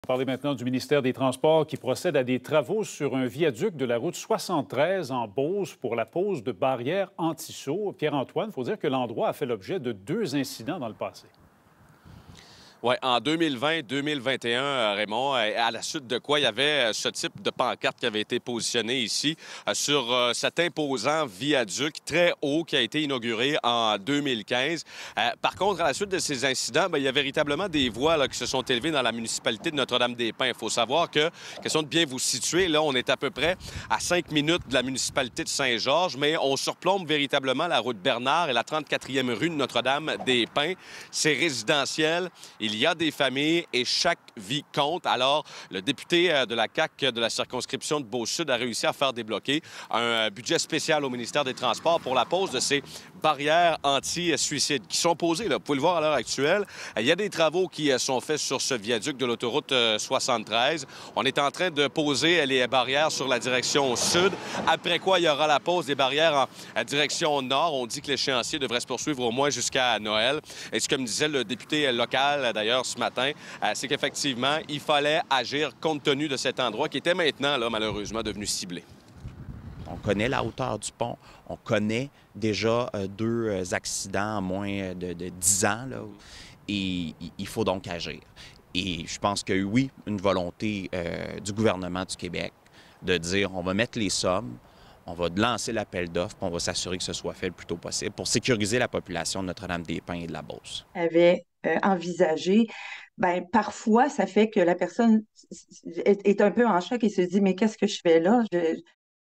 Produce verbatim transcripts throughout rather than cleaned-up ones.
On va parler maintenant du ministère des Transports qui procède à des travaux sur un viaduc de la route soixante-treize en Beauce pour la pose de barrières anti-saut. Pierre-Antoine, il faut dire que l'endroit a fait l'objet de deux incidents dans le passé. Oui, en deux mille vingt deux mille vingt et un, Raymond, à la suite de quoi il y avait ce type de pancarte qui avait été positionné ici sur cet imposant viaduc très haut qui a été inauguré en deux mille quinze. Par contre, à la suite de ces incidents, bien, il y a véritablement des voies là, qui se sont élevées dans la municipalité de Notre-Dame-des-Pins. Il faut savoir que, question de bien vous situer, là, on est à peu près à cinq minutes de la municipalité de Saint-Georges, mais on surplombe véritablement la route Bernard et la trente-quatrième rue de Notre-Dame-des-Pins. C'est résidentiel. Il y a des familles et chaque vie compte. Alors, le député de la C A Q de la circonscription de Beauce-Sud a réussi à faire débloquer un budget spécial au ministère des Transports pour la pose de ces barrières anti-suicide qui sont posées. Là. Vous pouvez le voir à l'heure actuelle. Il y a des travaux qui sont faits sur ce viaduc de l'autoroute soixante-treize. On est en train de poser les barrières sur la direction sud. Après quoi, il y aura la pose des barrières en direction nord. On dit que l'échéancier devrait se poursuivre au moins jusqu'à Noël. Et ce que me disait le député local, d'ailleurs, ce matin, c'est qu'effectivement, il fallait agir compte tenu de cet endroit qui était maintenant, là, malheureusement, devenu ciblé. On connaît la hauteur du pont. On connaît déjà euh, deux euh, accidents en moins de, de dix ans. Là, et il faut donc agir. Et je pense que oui, une volonté euh, du gouvernement du Québec de dire on va mettre les sommes, on va lancer l'appel d'offres, on va s'assurer que ce soit fait le plus tôt possible pour sécuriser la population de Notre-Dame-des-Pins et de la Beauce. Avait euh, envisagé, ben parfois, ça fait que la personne est, est un peu en choc et se dit, mais qu'est-ce que je fais là? Je...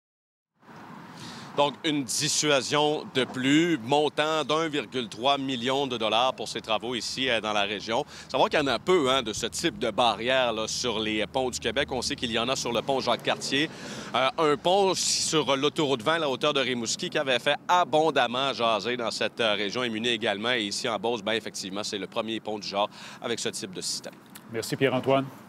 Donc, une dissuasion de plus, montant d'un virgule trois million de dollars pour ces travaux ici dans la région. Savoir qu'il y en a peu hein, de ce type de barrières là, sur les ponts du Québec. On sait qu'il y en a sur le pont Jacques-Cartier. Euh, un pont sur l'autoroute vingt à la hauteur de Rimouski qui avait fait abondamment jaser dans cette région et Muni également. Et ici en Beauce, bien effectivement, c'est le premier pont du genre avec ce type de système. Merci Pierre-Antoine.